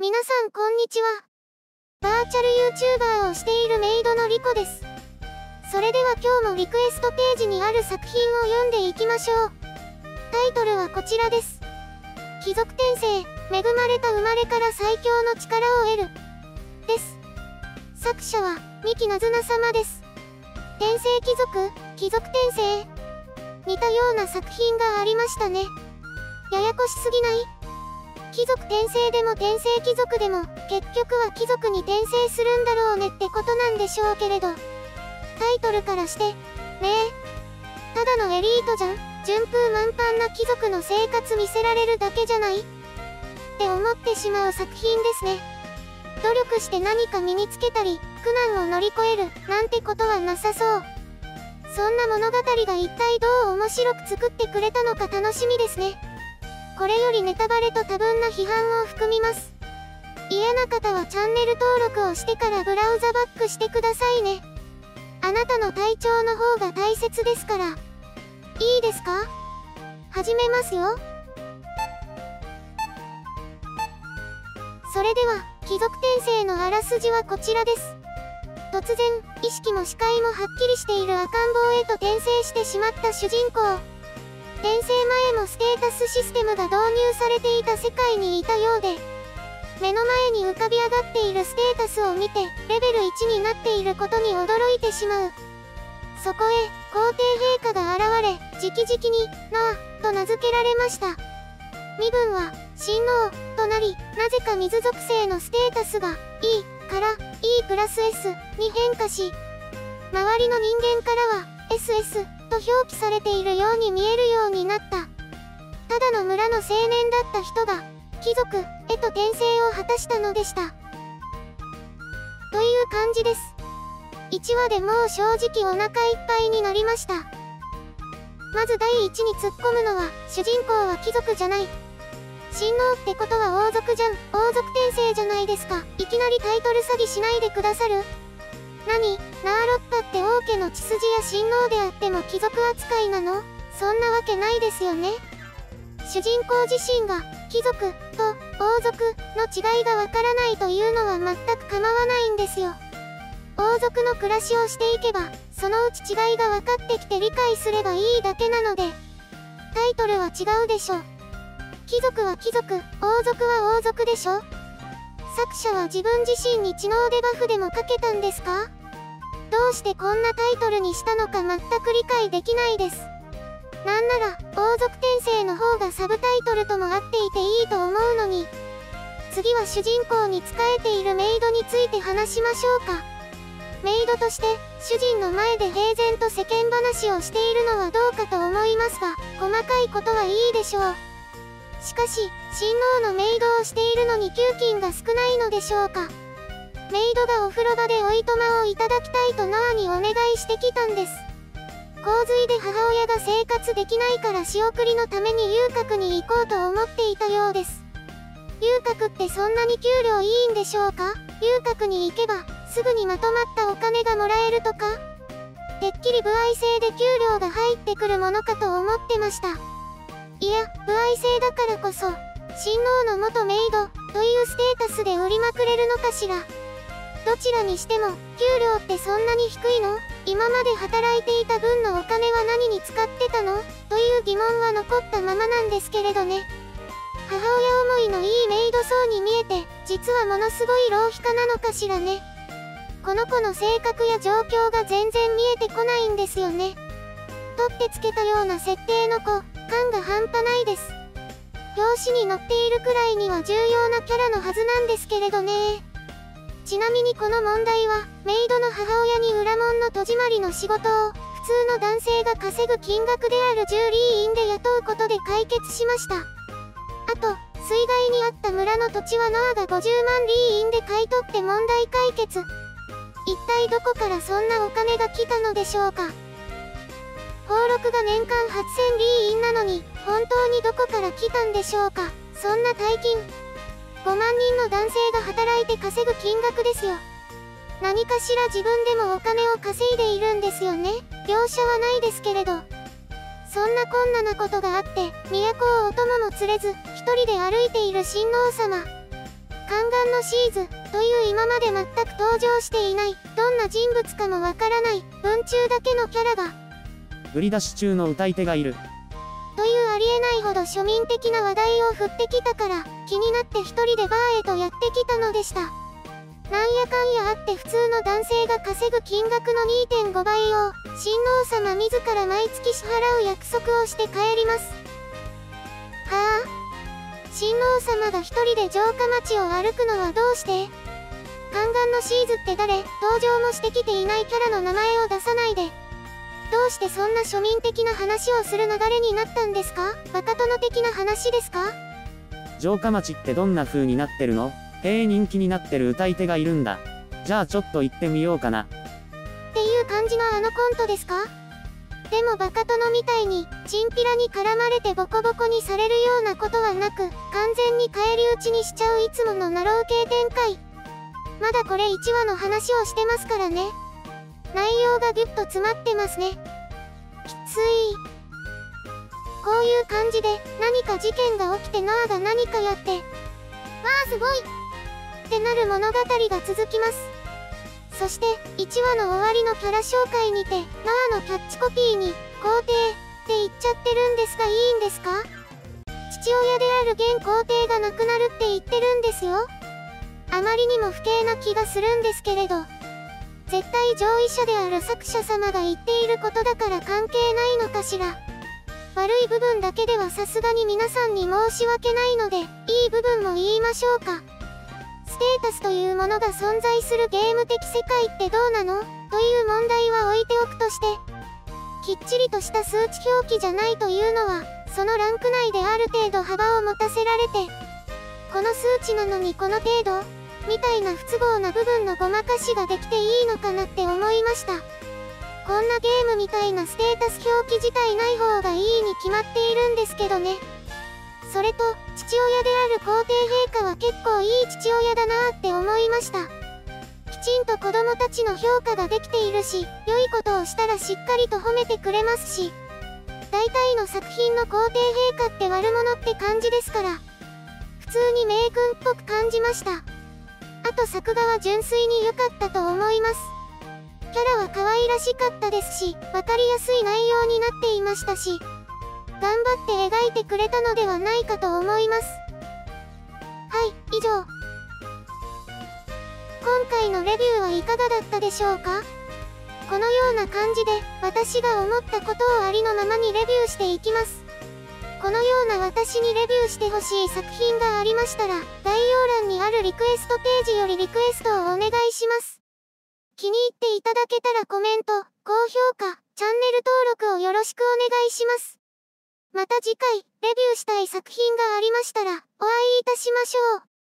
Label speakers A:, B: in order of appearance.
A: 皆さんこんにちは。バーチャル YouTuber をしているメイドのリコです。それでは今日もリクエストページにある作品を読んでいきましょう。タイトルはこちらです。貴族転生、恵まれた生まれから最強の力を得る。です。作者は、三木なずな様です。転生貴族転生。似たような作品がありましたね。ややこしすぎない？貴族転生でも転生貴族でも結局は貴族に転生するんだろうねってことなんでしょうけれど、タイトルからしてねえ、ただのエリートじゃん、順風満帆な貴族の生活見せられるだけじゃないって思ってしまう作品ですね。努力して何か身につけたり苦難を乗り越えるなんてことはなさそう。そんな物語が一体どう面白く作ってくれたのか楽しみですね。これよりネタバレと多分な批判を含みます。嫌な方はチャンネル登録をしてからブラウザバックしてくださいね。あなたの体調の方が大切ですから。いいですか？始めますよ。それでは、貴族転生のあらすじはこちらです。突然、意識も視界もはっきりしている赤ん坊へと転生してしまった主人公。転生前もステータスシステムが導入されていた世界にいたようで、目の前に浮かび上がっているステータスを見て、レベル1になっていることに驚いてしまう。そこへ、皇帝陛下が現れ、直々に、ノア、と名付けられました。身分は、親王、となり、なぜか水属性のステータスが、E から、E+S に変化し、周りの人間からは、SS、と表記されているように見えるようになった。ただの村の青年だった人が、貴族へと転生を果たしたのでした。という感じです。1話でもう正直お腹いっぱいになりました。まず第一に突っ込むのは、主人公は貴族じゃない。親王ってことは王族じゃん。王族転生じゃないですか。いきなりタイトル詐欺しないでくださる？何？ナーロッパって王家の血筋や親王であっても貴族扱いなの？そんなわけないですよね。主人公自身が貴族と王族の違いがわからないというのは全く構わないんですよ。王族の暮らしをしていけば、そのうち違いが分かってきて理解すればいいだけなので、タイトルは違うでしょ。貴族は貴族、王族は王族でしょ。作者は自分自身に知能デバフでもかけたんですか？どうしてこんなタイトルにしたのか全く理解できないです。なんなら、王族転生の方がサブタイトルとも合っていていいと思うのに。次は主人公に仕えているメイドについて話しましょうか。メイドとして、主人の前で平然と世間話をしているのはどうかと思いますが、細かいことはいいでしょう。しかし、親王のメイドをしているのに給金が少ないのでしょうか。メイドがお風呂場でおいとまをいただきたいとノアにお願いしてきたんです。洪水で母親が生活できないから仕送りのために遊郭に行こうと思っていたようです。遊郭ってそんなに給料いいんでしょうか？遊郭に行けば、すぐにまとまったお金がもらえるとか？てっきり歩合制で給料が入ってくるものかと思ってました。いや、歩合制だからこそ、親王の元メイドというステータスで売りまくれるのかしら。どちらにしても、給料ってそんなに低いの？今まで働いていた分のお金は何に使ってたの？という疑問は残ったままなんですけれどね。母親思いのいいメイドそうに見えて、実はものすごい浪費家なのかしらね。この子の性格や状況が全然見えてこないんですよね。取ってつけたような設定の子、感が半端ないです。表紙に載っているくらいには重要なキャラのはずなんですけれどね。ちなみにこの問題は、メイドの母親に裏門の戸締まりの仕事を、普通の男性が稼ぐ金額であるジュリー員で雇うことで解決しました。あと、水害にあった村の土地はノアが50万リー員で買い取って問題解決。一体どこからそんなお金が来たのでしょうか。登録が年間8000リー員なのに、本当にどこから来たんでしょうか。そんな大金。5万人の男性が働いて稼ぐ金額ですよ。何かしら自分でもお金を稼いでいるんですよね。描写はないですけれど。そんなこんななことがあって、都をお供も連れず、一人で歩いている親王様。 宦官のシーズという今まで全く登場していない、どんな人物かもわからない、文中だけのキャラが、
B: 売り出し中の歌い手がいる。
A: というありえないほど庶民的な話題を振ってきたから、気になって一人でバーへとやってきたのでした。なんやかんやあって普通の男性が稼ぐ金額の 2.5 倍を、親王様自ら毎月支払う約束をして帰ります。はあ。親王様が一人で城下町を歩くのはどうして？宦官のシーズって誰？登場もしてきていないキャラの名前を出さないで。どうしてそんな庶民的な話をする流れになったんですか？バカ殿的な話ですか？
B: 城下町ってどんな風になってるの？へえ、人気になってる歌い手がいるんだ。じゃあちょっと行ってみようかな。
A: っていう感じのあのコントですか？でもバカ殿みたいに、チンピラに絡まれてボコボコにされるようなことはなく、完全に返り討ちにしちゃういつものナロー系展開。まだこれ1話の話をしてますからね。内容がギュッと詰まってますね。きつい。こういう感じで、何か事件が起きてノアが何かやって、わあすごいってなる物語が続きます。そして、1話の終わりのキャラ紹介にて、ノアのキャッチコピーに、皇帝って言っちゃってるんですがいいんですか？父親である現皇帝が亡くなるって言ってるんですよ。あまりにも不敬な気がするんですけれど、絶対上位者である作者様が言っていることだから関係ないのかしら。悪い部分だけではさすがに皆さんに申し訳ないので、いい部分も言いましょうか。ステータスというものが存在するゲーム的世界ってどうなの？という問題は置いておくとして、きっちりとした数値表記じゃないというのは、そのランク内である程度幅を持たせられて、この数値なのにこの程度みたいな不都合な部分のごまかしができていいのかなって思いました。こんなゲームみたいなステータス表記自体ない方がいいに決まっているんですけどね。それと、父親である皇帝陛下は結構いい父親だなーって思いました。きちんと子供たちの評価ができているし、良いことをしたらしっかりと褒めてくれますし、大体の作品の皇帝陛下って悪者って感じですから、普通に名君っぽく感じました。あと作画は純粋に良かったと思います。キャラは可愛らしかったですし、わかりやすい内容になっていましたし、頑張って描いてくれたのではないかと思います。はい、以上。今回のレビューはいかがだったでしょうか？このような感じで、私が思ったことをありのままにレビューしていきます。このような私にレビューしてほしい作品がありましたら、概要欄にあるリクエストページよりリクエストをお願いします。気に入っていただけたらコメント、高評価、チャンネル登録をよろしくお願いします。また次回、レビューしたい作品がありましたら、お会いいたしましょう。